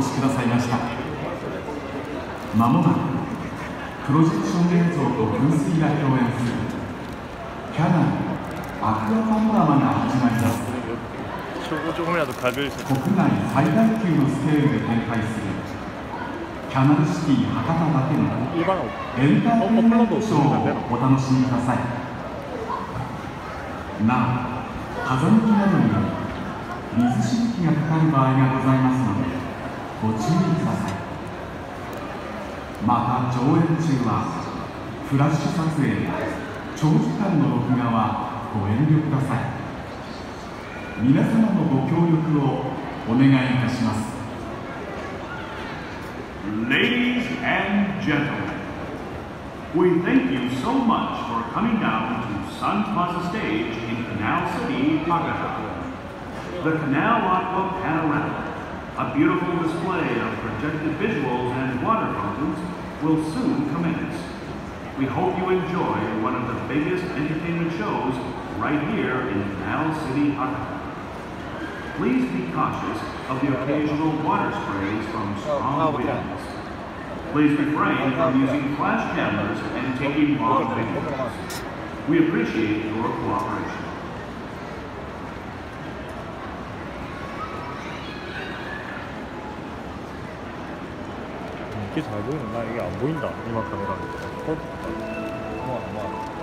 越しくださいました。まもなくプロジェクション映像と噴水が共演するキャナルアクアパノラマが始まります。国内最大級のスケールで展開するキャナルシティ博多だけのエンターテインメントショーをお楽しみください。なお、風向きなどにより水しぶきがかかる場合がございますのでご注意ください。また上演中はフラッシュ撮影や長時間の録画はご遠慮ください。皆様のご協力をお願いいたします。 Ladies and gentlemen, we thank you so much for coming down to Sun Plaza Stage in Canal City, Hakata. The Canal Aqua Panorama, a beautiful display of projected visuals and water fountains, will soon commence. We hope you enjoy one of the biggest entertainment shows right here in Canal City, Hakata. Please be cautious of the occasional water sprays from strong winds. Please refrain from using flash cameras and taking long videos. We appreciate your cooperation. 이게 잘 보이는 나 이게 안 보인다 이만 카메라로.